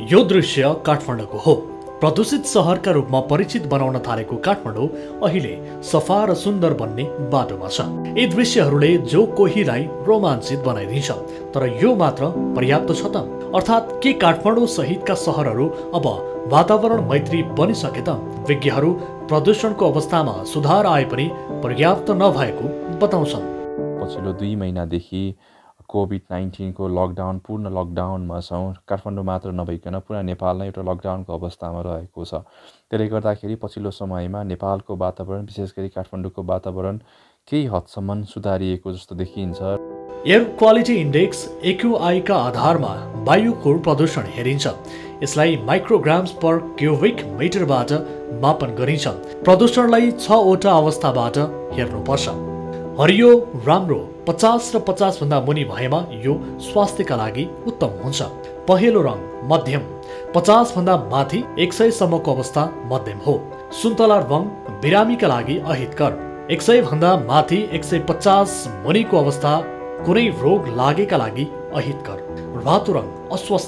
यो दृश्य काठमाडौँको हो। प्रदूषित शहरका रूपमा परिचित बनाउन थालेको काठमाडौँ अहिले सफा र सुन्दर बन्ने बाटोमा छ। यी दृश्यहरूले जो कोहीलाई रोमाञ्चित बनाइदिन्छ, तर यो मात्र पर्याप्त छ त? अर्थात् के काठमाडौँ सहितका शहरहरू अब वातावरण मैत्री बनिसके त? विज्ञहरू प्रदूषणको अवस्थामा सुधार आए पनि पर्याप्त नभएको बताउँछन्। पछिल्लो 2 महिनादेखि कोभिड-19 को लकडाउन पूर्ण लकडाउनमा छौँ। काठमाडौँ मात्र नभइकन पुरा नेपाल नै एउटा लकडाउनको अवस्थामा रहेको छ। त्यसले गर्दाखेरि पछिल्लो समयमा नेपालको वातावरण, विशेष गरी काठमाडौँको वातावरण केही हदसम्म सुधारिएको जस्तो देखिन्छ। एयर क्वालिटी इन्डेक्स AQI का आधारमा वायुको प्रदूषण हेरिन्छ। यसलाई माइक्रोग्राम्स पर क्युबिक मिटरबाट मापन गरिन्छ। प्रदूषणलाई 6 वटा अवस्थाबाट हेर्नुपर्छ। हरियो राम्रो 50 र 50 भन्दा मुनि भएमा यो स्वास्थ्यका लागि उत्तम हुन्छ। पहेँलो रङ मध्यम 50 भन्दा माथि 100 सम्मको अवस्था मध्यम हो। सुन्तला रङ बिरामीका लागि अहितकर 100 भन्दा माथि 150 मुनिको अवस्था कुनै रोग लागेका लागि अहितकर। रातो रङ अस्वस्थ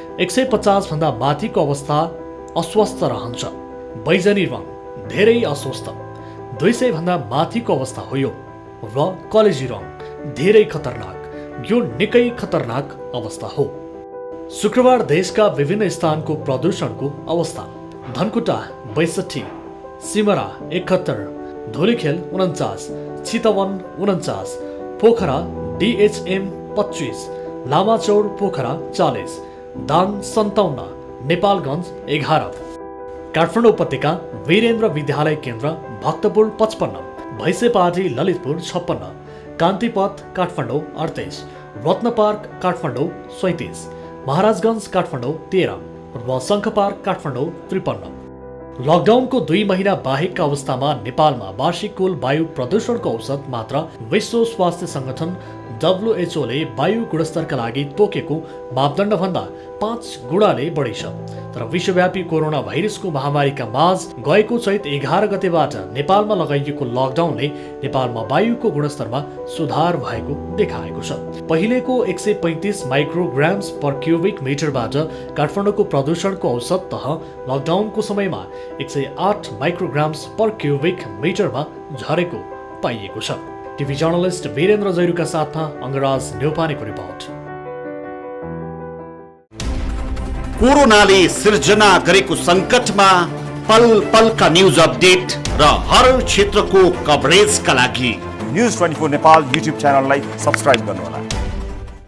150 भन्दा माथिको अवस्था अस्वस्थ रहन्छ। बैजनी रङ धेरै अस्वस्थ 200 भन्दा माथिको अवस्था हो यो। र कलेजी रङ धेरै खतरनाक, यो निकै खतरनाक अवस्था हो। शुक्रबार देशका विभिन्न स्थानको प्रदूषणको अवस्था: धनकुटा 62, सिमरा 71, धुलीखेल 49, चितवन 49, पोखरा DHM 25, लामाचौर पोखरा 40, दाङ 57, नेपालगञ्ज 11, काठमाडौँ उपत्यका वीरेन्द्र विद्यालय केन्द्र भक्तपुर 55, भैँसेपाटी ललितपुर 56, कान्तिपथ काठमाडौँ 38, रत्न पार्क काठमाडौँ 37, महाराजगञ्ज काठमाडौँ 13 र शङ्खपार्क काठमाडौँ 53। लकडाउनको 2 महिना बाहेकका अवस्थामा नेपालमा वार्षिक कुल वायु प्रदूषणको औसत मात्रा विश्व स्वास्थ्य संगठन WHO ले वायु गुणस्तरका लागि तोकेको मापदण्डभन्दा 5 गुणाले बढी छ। तर विश्वव्यापी कोरोना भाइरसको महामारीका माझ गएको चैत 11 गतेबाट नेपालमा लगाइएको लकडाउनले नेपालमा वायुको गुणस्तरमा सुधार भएको देखाएको छ। पहिलेको 135 माइक्रोग्राम्स पर क्युबिक मिटरबाट काठमाडौँको प्रदूषणको औसत तह लकडाउनको समयमा 108 माइक्रोग्राम्स पर क्युबिक मिटरमा झरेको पाइएको छ। टिभी जर्नलिस्ट वीरेन्द्र जैरूका साथमा अङ्गराज न्यौपानेको रिपोर्ट। कोरोनाले सिर्जना गरेको सङ्कटमा पल पलका न्युज अपडेट र हर क्षेत्रको कभरेजका लागि न्युज 24 नेपाल युट्युब च्यानललाई सब्स्क्राइब गर्नुहोला।